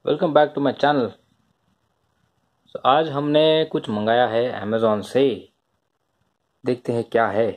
Welcome back to my channel. आज हमने कुछ मंगाया है अमेज़ॉन से। देखते हैं क्या है।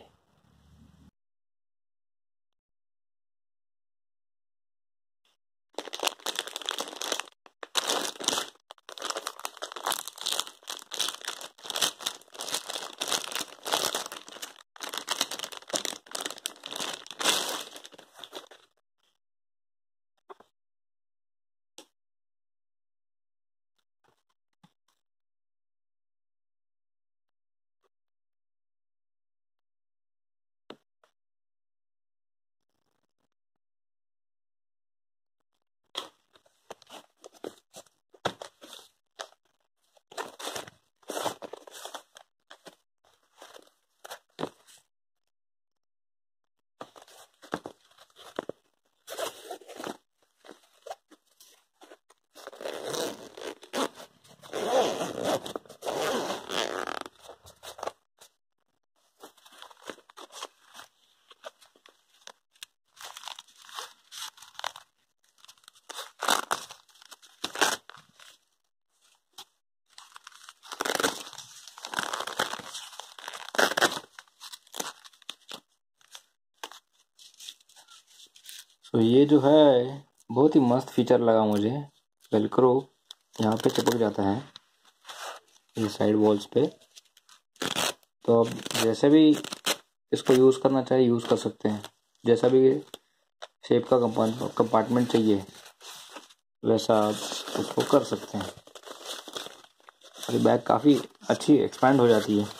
ये जो है बहुत ही मस्त फीचर लगा मुझे। वेलक्रो यहाँ पे चिपक जाता है ये साइड वॉल्स पे। तो अब जैसे भी इसको यूज़ करना चाहिए यूज़ कर सकते हैं। जैसा भी शेप का कंपार्टमेंट चाहिए वैसा आप उसको कर सकते हैं। और बैग काफ़ी अच्छी एक्सपैंड हो जाती है।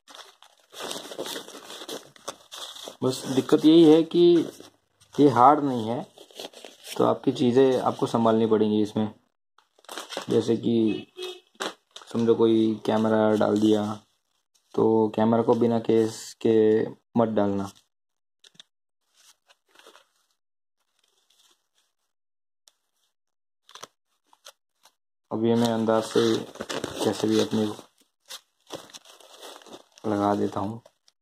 बस दिक्कत यही है कि ये हार्ड नहीं है, तो आपकी चीज़ें आपको संभालनी पड़ेंगी इसमें। जैसे कि समझो कोई कैमरा डाल दिया तो कैमरा को बिना केस के मत डालना। अब ये मैं अंदाज से कैसे भी अपने लगा देता हूँ।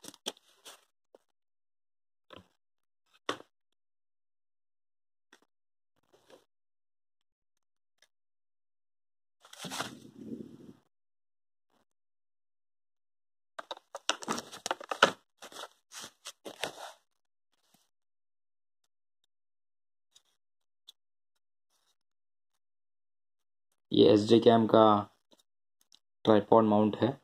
ये एसजे कैम का ट्राइपॉड माउंट है।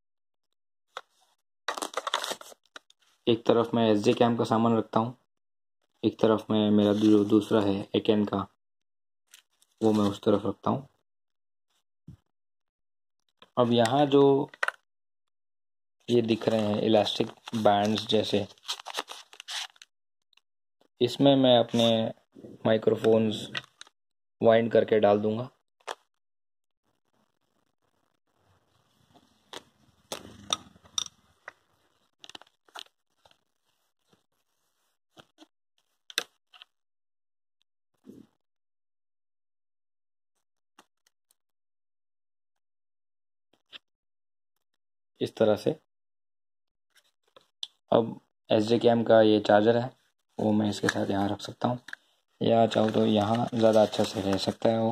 एक तरफ मैं एसजे कैम का सामान रखता हूँ, एक तरफ में मेरा जो दूसरा है एकैन का, वो मैं उस तरफ रखता हूँ। अब यहाँ जो ये दिख रहे हैं इलास्टिक बैंड्स जैसे, इसमें मैं अपने माइक्रोफोन्स वाइंड करके डाल दूंगा। इस तरह से। अब एसजे कैम का ये चार्जर है, वो मैं इसके साथ यहाँ रख सकता हूँ, या चाहो तो यहाँ ज़्यादा अच्छा से रह सकता है।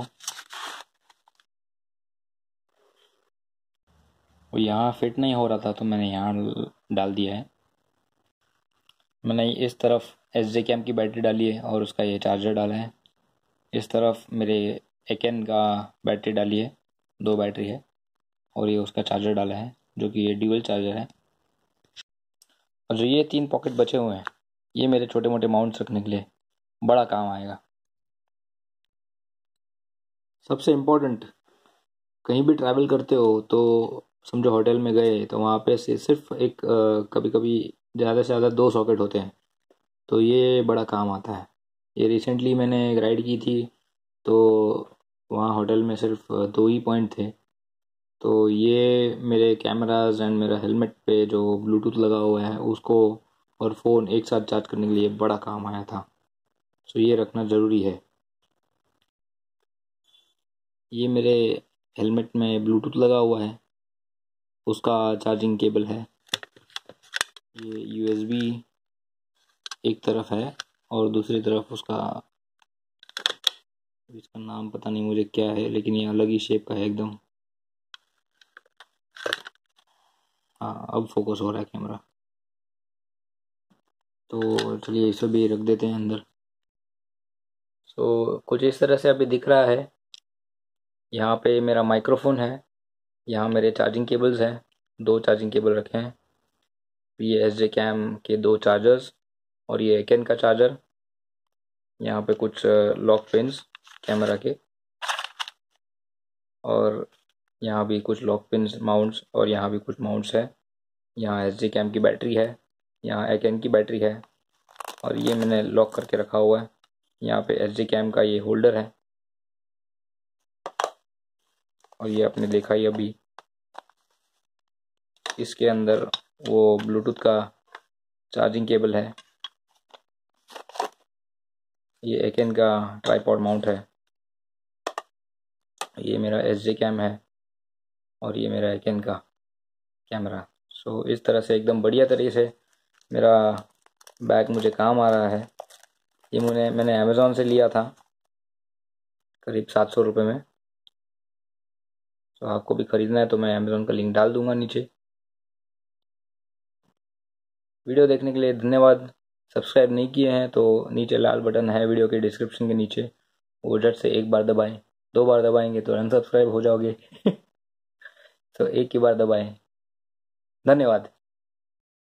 वो यहाँ फिट नहीं हो रहा था तो मैंने यहाँ डाल दिया है। मैंने इस तरफ एसजे कैम की बैटरी डाली है और उसका ये चार्जर डाला है। इस तरफ मेरे एकैन का बैटरी डाली है, 2 बैटरी है, और ये उसका चार्जर डाला है जो कि ये ड्यूअल चार्जर है। और जो ये 3 पॉकेट बचे हुए हैं ये मेरे छोटे मोटे माउंट्स रखने के लिए बड़ा काम आएगा। सबसे इम्पोर्टेंट, कहीं भी ट्रैवल करते हो तो समझो होटल में गए तो वहाँ पे से सिर्फ एक कभी कभी ज़्यादा से ज़्यादा 2 सॉकेट होते हैं, तो ये बड़ा काम आता है। ये रिसेंटली मैंने एक राइड की थी तो वहाँ होटल में सिर्फ 2 ही पॉइंट थे, तो ये मेरे कैमराज एंड मेरा हेलमेट पे जो ब्लूटूथ लगा हुआ है उसको और फ़ोन एक साथ चार्ज करने के लिए बड़ा काम आया था। सो ये रखना ज़रूरी है। ये मेरे हेलमेट में ब्लूटूथ लगा हुआ है, उसका चार्जिंग केबल है। ये यूएसबी एक तरफ है और दूसरी तरफ उसका इसका नाम पता नहीं मुझे क्या है, लेकिन ये अलग ही शेप का है एकदम। हाँ, अब फोकस हो रहा है कैमरा। तो चलिए इसे भी रख देते हैं अंदर। सो कुछ इस तरह से अभी दिख रहा है। यहाँ पे मेरा माइक्रोफोन है, यहाँ मेरे चार्जिंग केबल्स हैं, 2 चार्जिंग केबल रखे हैं, ये एस जे कैम के 2 चार्जर्स, और ये एकन का चार्जर। यहाँ पे कुछ लॉक पिन्स कैमरा के, और यहाँ भी कुछ लॉक पिन्स माउंट्स, और यहाँ भी कुछ माउंट्स है। यहाँ एस जे कैम की बैटरी है, यहाँ एकन की बैटरी है, और ये मैंने लॉक करके रखा हुआ है। यहाँ पे एस जे कैम का ये होल्डर है, और ये आपने देखा ही अभी। इसके अंदर वो ब्लूटूथ का चार्जिंग केबल है। ये एकन का ट्राइपॉड माउंट है। ये मेरा एस जे कैम है, और ये मेरा एकन का कैमरा। सो इस तरह से एकदम बढ़िया तरीके से मेरा बैग मुझे काम आ रहा है। ये मैंने अमेज़ॉन से लिया था करीब 700 रुपये में। तो आपको भी ख़रीदना है तो मैं अमेज़ॉन का लिंक डाल दूंगा नीचे। वीडियो देखने के लिए धन्यवाद। सब्सक्राइब नहीं किए हैं तो नीचे लाल बटन है वीडियो के डिस्क्रिप्शन के नीचे, वो झट से एक बार दबाएं। 2 बार दबाएंगे तो अनसब्सक्राइब हो जाओगे। तो एक ही बार दबाएं। धन्यवाद।